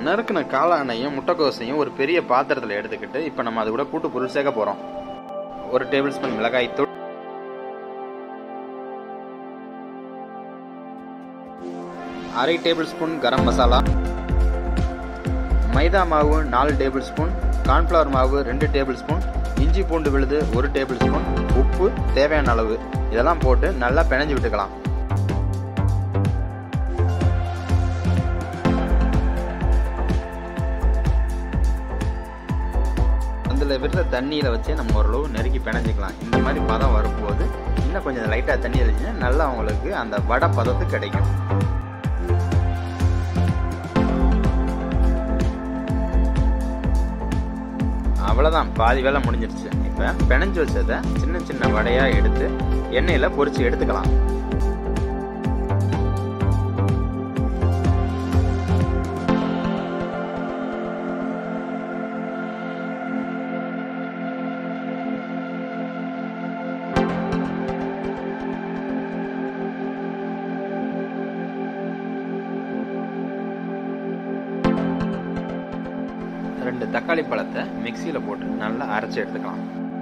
நறுக்கின காளானையும் முட்டைக்கோசையும் ஒரு பெரிய பாத்திரத்தில் எடுத்துக்கிட்டு இப்போ நம்ம அது கூட கூட்டு பொருள் சேர்க்க போகிறோம். 1 டேபிள் ஸ்பூன் மிளகாய்த்தூள், 1/2 டேபிள் ஸ்பூன் கரம் மசாலா, மைதா மாவு 4 டேபிள் ஸ்பூன், கார்ன்ஃப்ளவர் மாவு 2 டேபிள் ஸ்பூன், இஞ்சி பூண்டு விழுது 1 டேபிள் ஸ்பூன், உப்பு தேவையான அளவு, இதெல்லாம் போட்டு நல்லா பிணைஞ்சு விட்டுக்கலாம். அதில் விடுற தண்ணியில் வச்சு நம்ம ஓரளவு நெருக்கி பிணைஞ்சிக்கலாம். இந்த மாதிரி பதம் வரும்போது இன்னும் கொஞ்சம் லைட்டாக தண்ணி இருந்துச்சுன்னா நல்லா உங்களுக்கு அந்த வடை பதத்து கிடைக்கும். அவ்வளோதான், பாதி வேலை முடிஞ்சிருச்சு. இப்போ பிணைஞ்சு வச்சதை சின்ன சின்ன வடையாக எடுத்து எண்ணெயில் பொரிச்சு எடுத்துக்கலாம். ரெண்டு தக்காளி பழத்தை மிக்சியில் போட்டு நல்லா அரைச்சி எடுத்துக்கலாம்.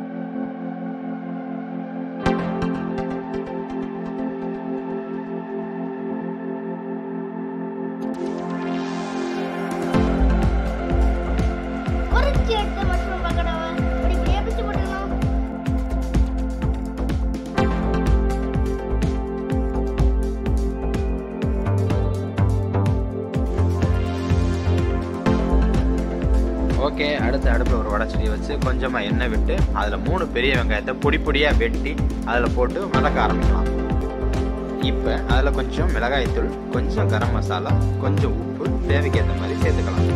ஓகே, அடுத்து அடுப்பில் ஒரு வடைச்சட்டியை வச்சு கொஞ்சமாக எண்ணெய் விட்டு அதில் 3 பெரிய வெங்காயத்தை பொடி பொடியாக வெட்டி அதில் போட்டு வதக்க ஆரம்பிக்கலாம். இப்போ அதில் கொஞ்சம் மிளகாய்த்தூள், கொஞ்சம் கரம் மசாலா, கொஞ்சம் உப்பு தேவைக்கேற்ற மாதிரி சேர்த்துக்கலாம்.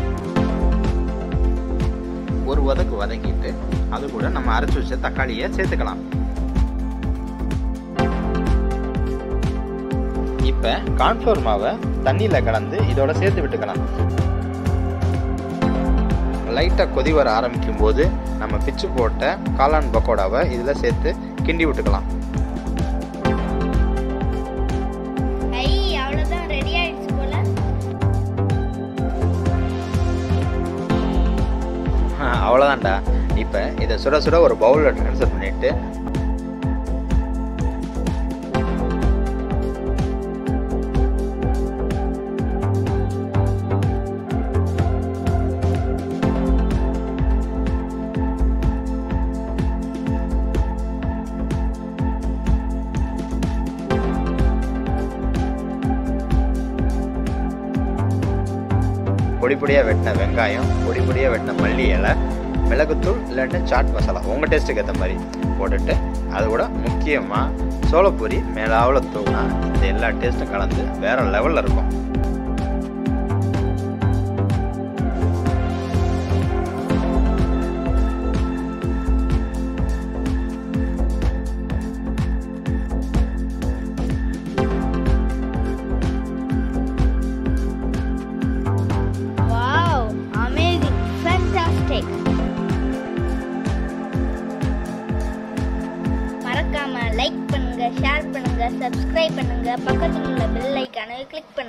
ஒரு வதக்கு வதக்கிட்டு அது கூட நம்ம அரைச்சி வச்ச தக்காளியை சேர்த்துக்கலாம். இப்போ கார்ன்ஃப்ளவர் மாவை தண்ணியில் கலந்து இதோட சேர்த்து விட்டுக்கலாம். லைட்டாக கொதி வர ஆரம்பிக்கும் போது நம்ம பிச்சு போட்ட காளான் பக்கோடாவை இதில் சேர்த்து கிண்டி விட்டுக்கலாம். அவ்வளோதான்டா. இப்போ இதை சுட சுட ஒரு பவுலில் ட்ரான்ஸ்ஃபர் பண்ணிட்டு பொடி பொடியாக வெட்டின வெங்காயம், பொடி பொடியாக வெட்டின மல்லி இலை, மிளகுத்தூள் இல்லாட்டி சாட் மசாலா உங்கள் டேஸ்ட்டுக்கு ஏற்ற மாதிரி போட்டுட்டு அது கூட முக்கியமாக சோளப்பொரி மேலாவில் தூங்கினா இந்த எல்லா டேஸ்ட்டும் கலந்து வேறு லெவலில் இருக்கும். மறக்காம லைக் பண்ணுங்க, ஷேர் பண்ணுங்க, சப்ஸ்கிரைப் பண்ணுங்க, பக்கத்துல உள்ள பெல் ஐகானை கிளிக் பண்ணுங்க.